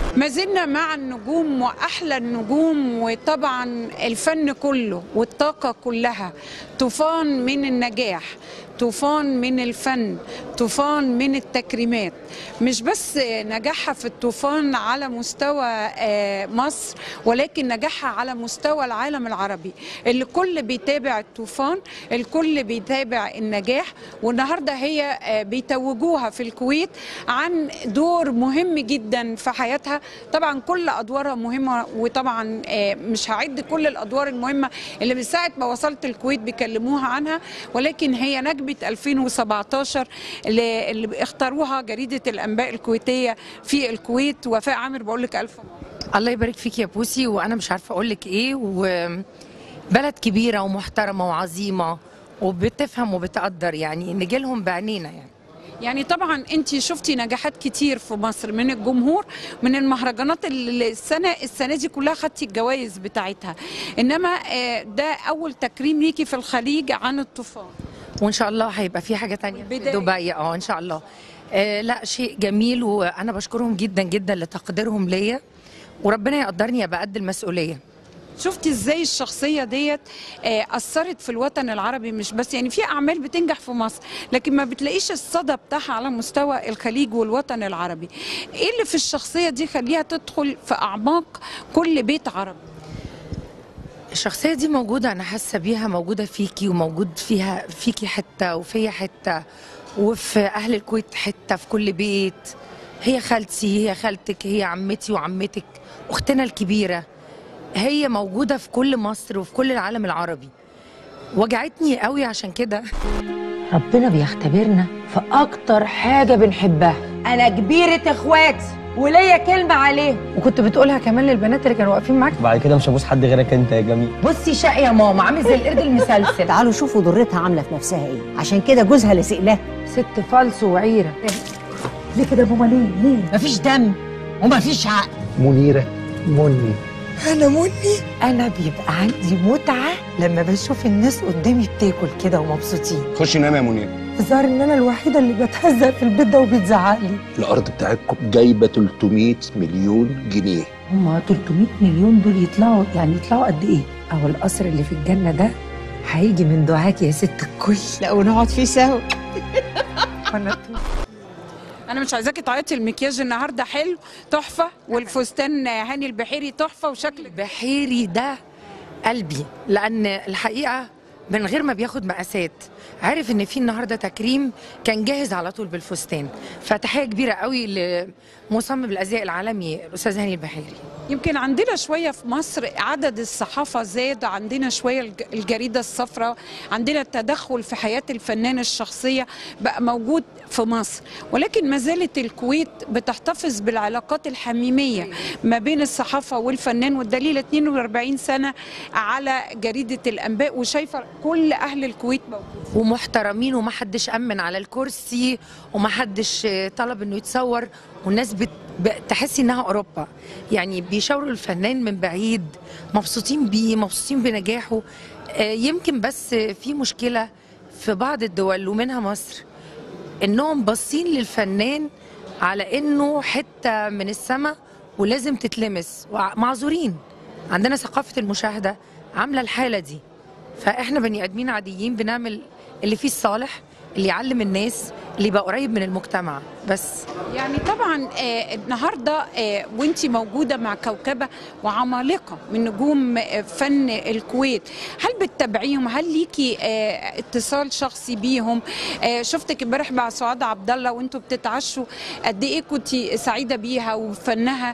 ما زلنا مع النجوم وأحلى النجوم، وطبعا الفن كله والطاقة كلها. طوفان من النجاح، طوفان من الفن، طوفان من التكريمات. مش بس نجاحها في الطوفان على مستوى مصر، ولكن نجاحها على مستوى العالم العربي. الكل بيتابع الطوفان، الكل بيتابع النجاح. والنهارده هي بيتوجوها في الكويت عن دور مهم جدا في حياتها. طبعا كل ادوارها مهمه، وطبعا مش هعد كل الادوار المهمه اللي من ساعه ما وصلت الكويت بيكلموها عنها، ولكن هي نجمه 2017 اللي اختاروها جريده الانباء الكويتيه في الكويت. وفاء عامر، بقول لك الف مبروك. الله يبارك فيك يا بوسي، وانا مش عارفه اقول لك ايه. وبلد كبيره ومحترمه وعظيمه وبتفهم وبتقدر، يعني نجي لهم بعينينا. يعني طبعا انت شفتي نجاحات كتير في مصر من الجمهور، من المهرجانات اللي السنه دي كلها خدتي الجوائز بتاعتها، انما ده اول تكريم ليكي في الخليج عن الطوفان، وان شاء الله هيبقى في حاجه تانية في دبي. ان شاء الله. لا، شيء جميل، وانا بشكرهم جدا جدا لتقديرهم ليا، وربنا يقدرني ابقى قد المسؤوليه. شفتي ازاي الشخصيه ديت اثرت في الوطن العربي؟ مش بس يعني في اعمال بتنجح في مصر، لكن ما بتلاقيش الصدى بتاعها على مستوى الخليج والوطن العربي. ايه اللي في الشخصيه دي خليها تدخل في اعماق كل بيت عربي؟ الشخصيه دي موجوده، انا حاسه بيها، موجوده فيكي وموجود فيكي حته وفيا حته، وفي اهل الكويت حته، في كل بيت. هي خالتي، هي خالتك، هي عمتي وعمتك، اختنا الكبيره. هي موجودة في كل مصر وفي كل العالم العربي. وجعتني قوي عشان كده. ربنا بيختبرنا في أكتر حاجة بنحبها. أنا كبيرة إخواتي وليا كلمة عليهم، وكنت بتقولها كمان للبنات اللي كانوا واقفين معاك. بعد كده مش هبوس حد غيرك انت يا جميل. بصي شقي يا ماما، عامل زي القرد المسلسل. تعالوا شوفوا ضرتها عاملة في نفسها إيه، عشان كده جوزها لصق لها. ست فالص وعيرة. ليه كده يا ماما؟ ليه؟ مفيش دم ومفيش عقل. منيرة، مني. أنا مني. أنا بيبقى عندي متعة لما بشوف الناس قدامي بتاكل كده ومبسوطين. خشي نامي يا منيرة. الظاهر إن أنا الوحيدة اللي بتهزق في البيت ده وبيتزعق لي. الأرض بتاعتكم جايبة 300 مليون جنيه. هما 300 مليون دول يطلعوا قد إيه؟ أو القصر اللي في الجنة ده هيجي من دعاك يا ست الكل. لا ونقعد فيه سوا. انا مش عايزاكي تعيطي، المكياج النهارده حلو تحفه، والفستان هاني البحيري تحفه، وشكلك البحيري ده قلبي، لان الحقيقه من غير ما بياخد مقاسات عارف ان في النهارده تكريم، كان جاهز على طول بالفستان. فتحيه كبيره قوي لمصمم الازياء العالمي الاستاذ هاني البحيري. يمكن عندنا شويه في مصر عدد الصحافه زاد، عندنا شويه الجريده الصفراء، عندنا التدخل في حياه الفنان الشخصيه بقى موجود في مصر، ولكن ما زالت الكويت بتحتفظ بالعلاقات الحميميه ما بين الصحافه والفنان، والدليل 42 سنه على جريده الانباء، وشايفه كل اهل الكويت موجود ومحترمين، ومحدش امن على الكرسي، ومحدش طلب انه يتصور، والناس تحسي انها اوروبا. يعني بيشاوروا الفنان من بعيد، مبسوطين بيه، مبسوطين بنجاحه. يمكن بس في مشكله في بعض الدول ومنها مصر، انهم باصين للفنان على انه حته من السماء ولازم تتلمس، ومعذورين. عندنا ثقافه المشاهده عامله الحاله دي، فاحنا بني ادمين عاديين بنعمل اللي فيه الصالح، اللي يعلم الناس، اللي يبقى قريب من المجتمع بس. يعني طبعا النهارده وانتي موجوده مع كوكبه وعمالقه من نجوم فن الكويت، هل بتتابعيهم؟ هل ليكي اتصال شخصي بيهم؟ شفتك امبارح مع سعاد عبد الله وانتوا بتتعشوا، قد ايه كنتي سعيده بيها وفنها؟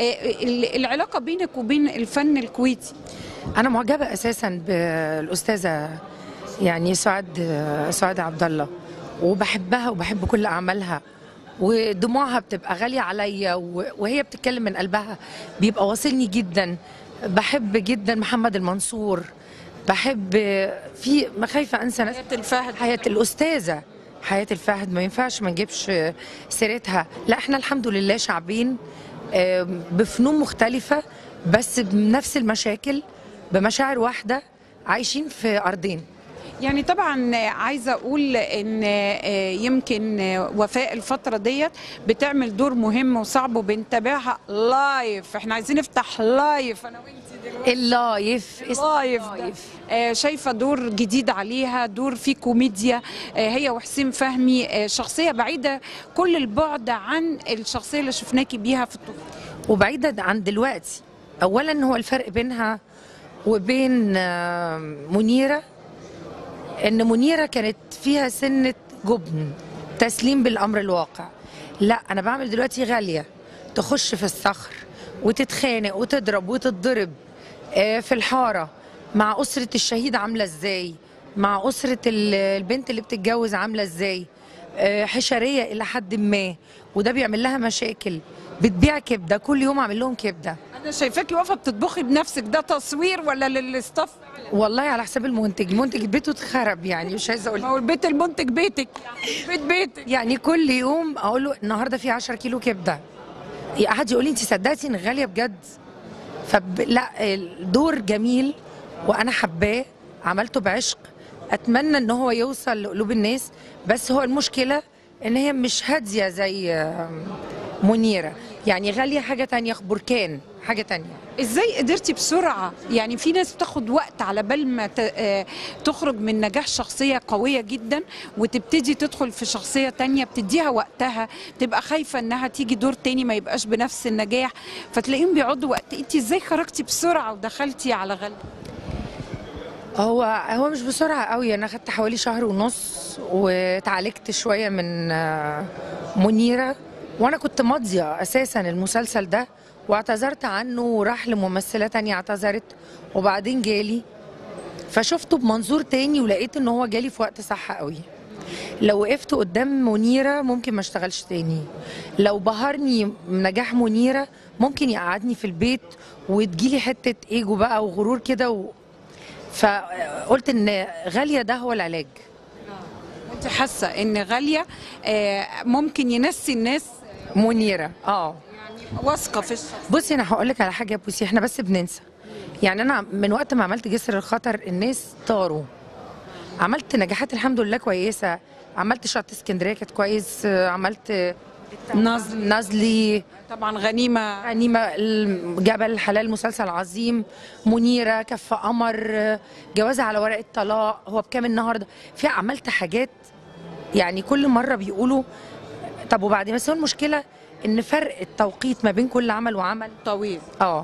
العلاقه بينك وبين الفن الكويتي. انا معجبه اساسا بالاستاذه يعني سعاد عبد الله، وبحبها وبحب كل اعمالها، ودموعها بتبقى غاليه عليا، وهي بتتكلم من قلبها بيبقى واصلني جدا. بحب جدا محمد المنصور، بحب في ما خايفه انسى ناس. حياة الفهد، حياة الاستاذه حياة الفهد ما ينفعش ما نجيبش سيرتها. لا، احنا الحمد لله شعبين بفنون مختلفه، بس بنفس المشاكل، بمشاعر واحده، عايشين في ارضين. يعني طبعا عايزه اقول ان يمكن وفاء الفتره ديت بتعمل دور مهم وصعب وبنتابعها لايف. احنا عايزين نفتح لايف انا وانتي دلوقتي. اللايف اللايف ده شايفه دور جديد عليها، دور فيه كوميديا. هي وحسين فهمي شخصيه بعيده كل البعد عن الشخصيه اللي شفناكي بيها في الطفوله، وبعيدة عن دلوقتي. أولا هو الفرق بينها وبين منيرة إن منيرة كانت فيها سنة جبن، تسليم بالأمر الواقع. لا، أنا بعمل دلوقتي غالية تخش في الصخر وتتخانق وتضرب وتتضرب في الحارة مع أسرة الشهيد عاملة إزاي، مع أسرة البنت اللي بتتجوز عاملة إزاي، حشرية إلى حد ما، وده بيعمل لها مشاكل. بتبيع كبده كل يوم، اعمل لهم كبده. انا شايفاكي واقفه بتطبخي بنفسك، ده تصوير ولا للاستاف؟ والله على حساب المنتج، المنتج بيته اتخرب يعني، مش عايزه اقول. ما هو البيت المنتج بيتك يعني، بيتك يعني كل يوم اقول له النهارده في 10 كيلو كبده، قعد يقول لي انت صدقتي ان غاليه بجد؟ لا، الدور جميل وانا حباه، عملته بعشق، اتمنى ان هو يوصل لقلوب الناس. بس هو المشكله ان هي مش هاديه زي منيرة. يعني غالية حاجة تانية، بركان حاجة تانية. ازاي قدرتي بسرعة؟ يعني في ناس بتاخد وقت على بال ما تخرج من نجاح شخصية قوية جدا وتبتدي تدخل في شخصية تانية، بتديها وقتها، تبقى خايفة انها تيجي دور تاني ما يبقاش بنفس النجاح، فتلاقيهم بيقعدوا وقت. انت ازاي خرجتي بسرعة ودخلتي على غالية؟ هو مش بسرعة قوي، انا خدت حوالي شهر ونص واتعالجت شوية من منيرة، وانا كنت ماضيه اساسا المسلسل ده واعتذرت عنه وراح لممثله تانية اعتذرت، وبعدين جالي فشفته بمنظور تاني ولقيت ان هو جالي في وقت صح قوي. لو وقفت قدام منيرة ممكن ما اشتغلش تاني، لو بهرني نجاح منيرة ممكن يقعدني في البيت وتجيلي حتة ايجو بقى وغرور كده فقلت ان غالية ده هو العلاج. انت حاسة ان غالية ممكن ينسي الناس منيرة؟ يعني واثقة في الشخص. بصي انا هقول لك على حاجة يا بوسي، احنا بس بننسى. يعني انا من وقت ما عملت جسر الخطر الناس طاروا، عملت نجاحات الحمد لله كويسه، عملت شط اسكندريه كانت كويس، عملت نازلي طبعا، غنيمه جبل الحلال مسلسل عظيم، منيره كف قمر، جوازه على ورق الطلاق، هو بكام النهارده، في عملت حاجات. يعني كل مره بيقولوا طب وبعدين، بس هو المشكله ان فرق التوقيت ما بين كل عمل وعمل طويل،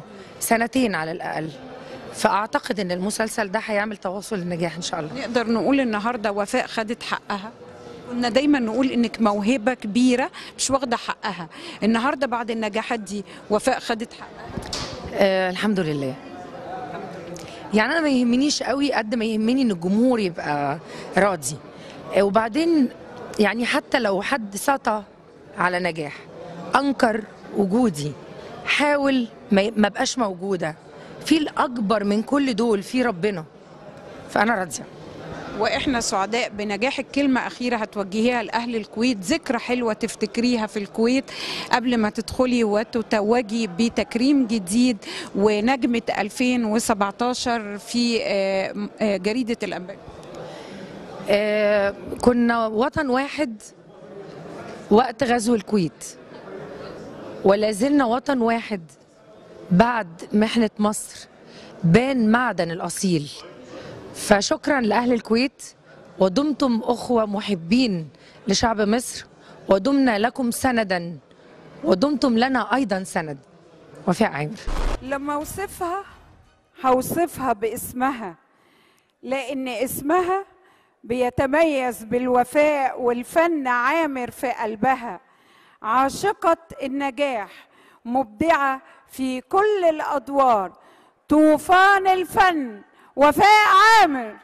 2 على الاقل. فاعتقد ان المسلسل ده هيعمل تواصل للنجاح ان شاء الله. نقدر نقول النهارده وفاء خدت حقها. كنا دايما نقول انك موهبه كبيره مش واخده حقها، النهارده بعد النجاحات دي وفاء خدت حقها. الحمد لله. يعني انا ما يهمنيش قوي قد ما يهمني ان الجمهور يبقى راضي. وبعدين يعني حتى لو حد سطى على نجاح، انكر وجودي، حاول ما بقاش موجوده، في الأكبر من كل دول في ربنا، فأنا راضية. وإحنا سعداء بنجاحك. كلمة أخيرة هتوجهيها لأهل الكويت، ذكرى حلوة تفتكريها في الكويت قبل ما تدخلي وتتوجي بتكريم جديد ونجمة 2017 في جريدة الأنباء. كنا وطن واحد وقت غزو الكويت، ولا زلنا وطن واحد بعد محنة مصر، بان معدن الأصيل. فشكرا لأهل الكويت، ودمتم أخوة محبين لشعب مصر، ودمنا لكم سندا، ودمتم لنا أيضا سند. وفاء عامر. لما أوصفها هوصفها باسمها، لأن اسمها بيتميز بالوفاء والفن عامر في قلبها. عاشقة النجاح، مبدعة في كل الأدوار، طوفان الفن، وفاء عامر.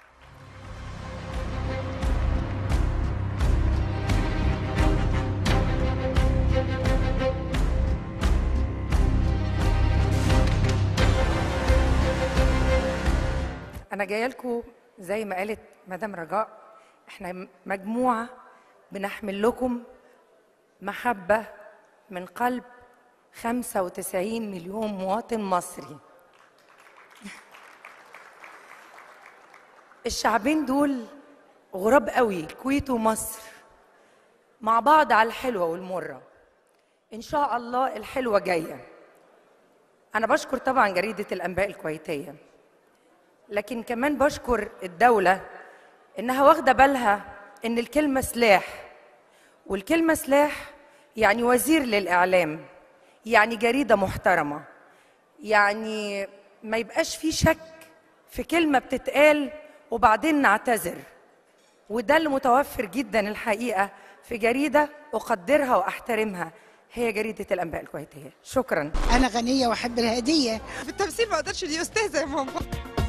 أنا جاية لكم زي ما قالت مدام رجاء، احنا مجموعة بنحمل لكم محبة من قلب 95 مليون مواطن مصري. الشعبين دول غراب قوي، الكويت ومصر مع بعض على الحلوة والمرة. إن شاء الله الحلوة جاية. أنا بشكر طبعا جريدة الأنباء الكويتية، لكن كمان بشكر الدولة إنها واخدة بالها إن الكلمة سلاح، والكلمة سلاح يعني وزير للإعلام، يعني جريدة محترمة، يعني ما يبقاش في شك في كلمة بتتقال وبعدين نعتذر. وده اللي متوفر جدا الحقيقة في جريدة أقدرها وأحترمها، هي جريدة الأنباء الكويتية. شكرا. أنا غنية وأحب الهدية. في التمثيل ما أقدرش، دي أستاذة يا ماما.